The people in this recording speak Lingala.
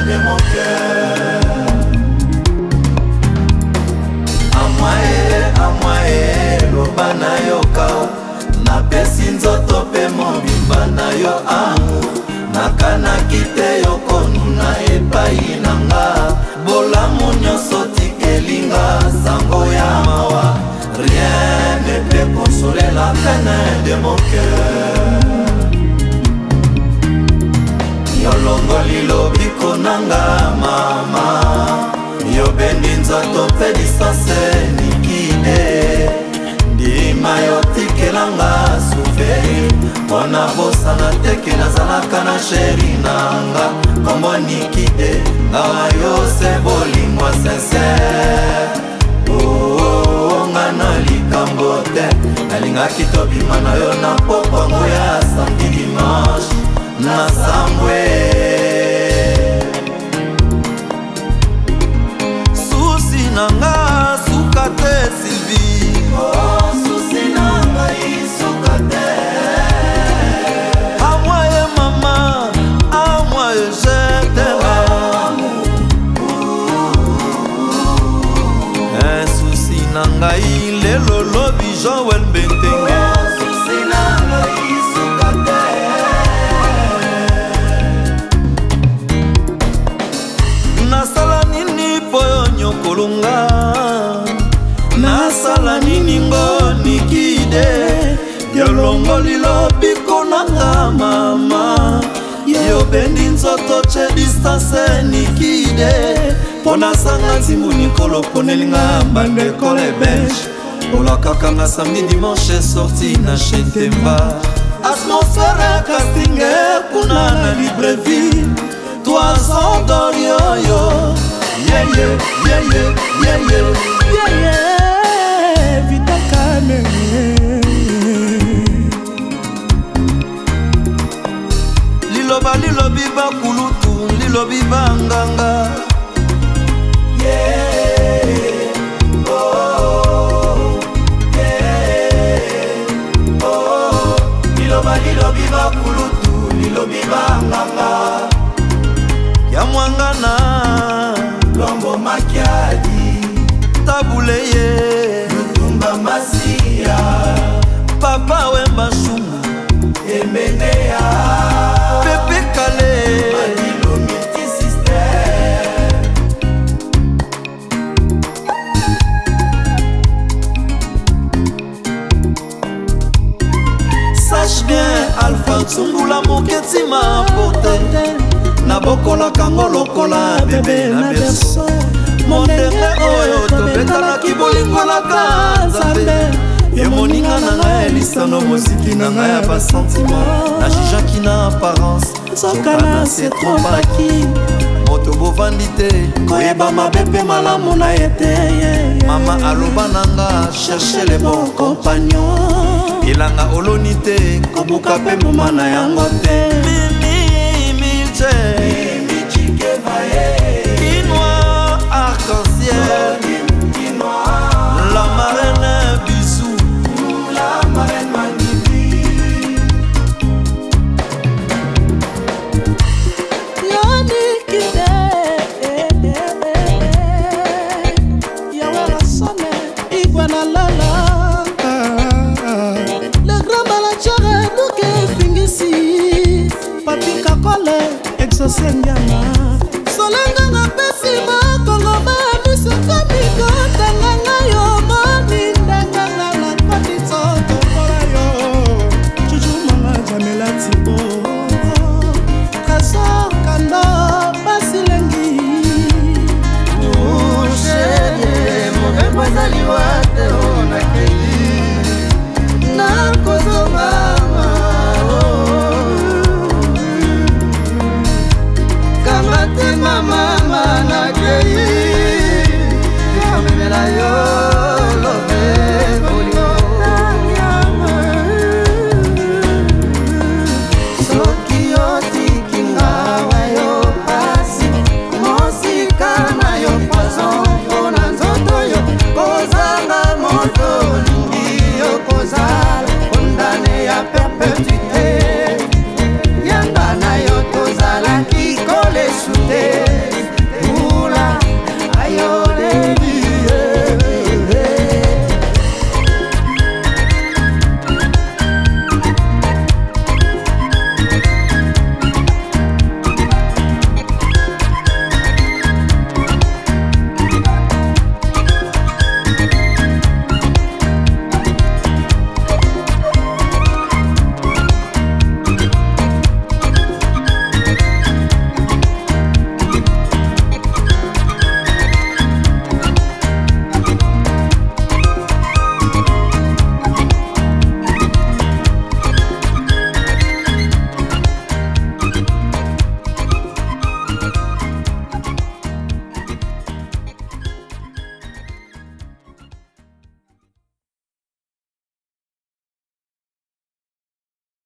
de mon cœur. À moi, loba na yo kao. Napesi nzoto pe mobimba na yo amour. Nakanaki te yo konuna epai nanga. Bolamu nyonso tikelinga sango ya mawa. Rien ne peut consoler la peine de mon cœur. Yo longoli lobiko nanga mama. Yo bendi nzoto pe distance nikide. Ndima yo tikelanga souffrir. Mona bosa na teke nazalaka na sheri nanga. Kombo nikide ngawa yo se bolingwa sincère. Oh, ngana likambo te. Nalingaki tobima na yo na pokwango ya samedi dimanche. Na sambwe susi nanga suka te Sylvie. Oh, susi nanga isuka te. A moi et maman, à moi et je t'aime. Un susi nanga il est lolo bijon wel betenge. Oh, susi nanga isuka te. Nasala nini poyo nyokolunga. Nasala nini ngoni kide. Yolongo lilobiko nanga mama. Yo bendi nzoto che distance nikide. Pona sanga nzimbu nikolo ponelinga mbande kole bench. Ola kakanga samedi dimanche sorti na Chetemba. Atmosphère casting kuna na Libreville. 3 ans d'orioyo. Yeah yeah yeah yeah yeah yeah yeah yeah. Vita kane. Liloba lilobi ba kulutu, lilobi ba nganga. Yeah. Oh yeah. Oh. Liloba lilobi ba kulutu, lilobi ba nganga. Ya mwangana Lombo makiadi Tabuleye Lutumba masia Papa wemba shumu Emenea Pepe kale Madilo multisystème. Sache bien Alpha Tsungula moketi ma porte. Nabokola kango lokola bebe na berso. Mondenge oyo tobetana kibolingo la kanzambe. Ye moninga na ngai elisano mosiki na ngai ya basentiment. Na jijaki na apparence Sokana se trompaki. Moto bovandi te koyeba mabepe malamu na yete. Mama aloba nanga chercher les bons compagnons. Ilanga oloni te kobuka pe moma na yango te. Mimi milche